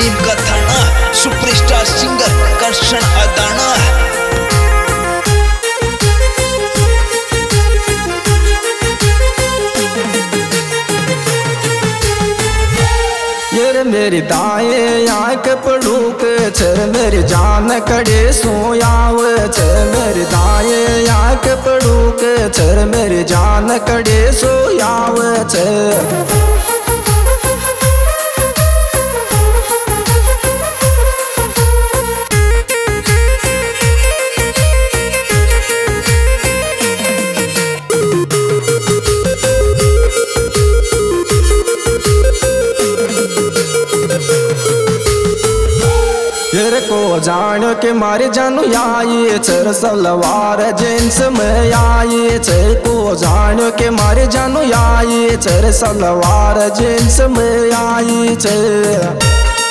Film का थाना, superstar singer कर्षण अदाना। ये मेरी दाएं आँख पड़ूक छर मेरी जान कड़े सोयाव छर मेरी दाएं आँख पड़ूक छर मेरी जान कड़े सोयाव छर। को जानो के मारे जानू आई छर सलवार जींस में आई छे को जानो के मारे जानू आई छर सलवार जींस में आई छे।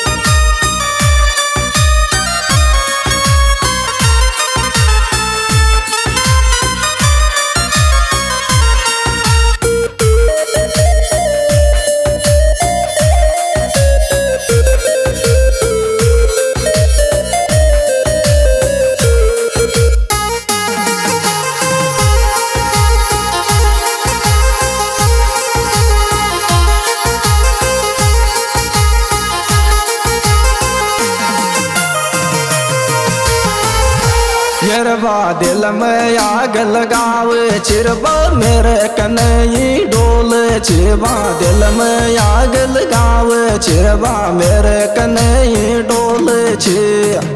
चिरबा दिल में आग लगावे चिरबा मेरे कन्हई डोल चिरबा दिल में आग लगावे चिरबा मेरे कन्हई डोल छे।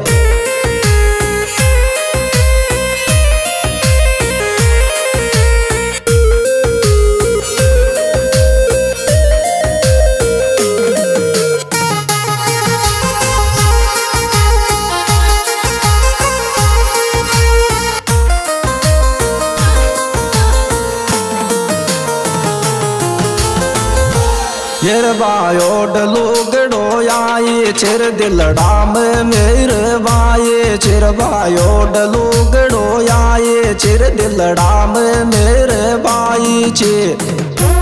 चिरबायो डलोगड़ो आई चिर दिलड़ा में मेरे बाये चिरबायो डलोगड़ो आई चिर दिलड़ा में मेरे बाई छे।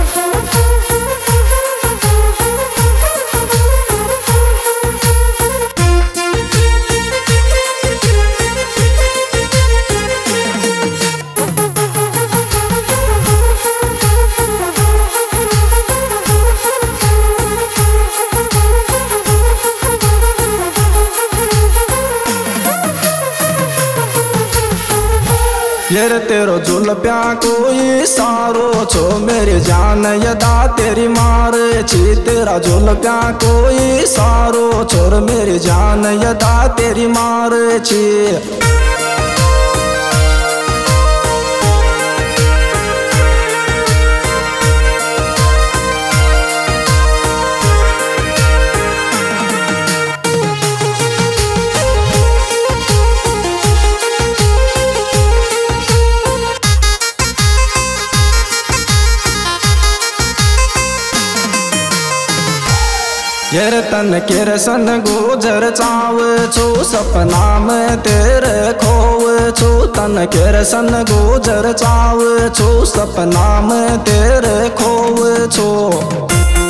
यार तेरो जुल्प्या कोई सारो छो मेरी जान यदा तेरी मार छी तेरा जुल्प्या कोई सारो छोर मेरी जान यदा तेरी मार छी। यार तन किरसन गुजर चाव छो सपना में तेरे खोव छो तन किरसन गुजर चाव छो सपना में तेरे खोव छो।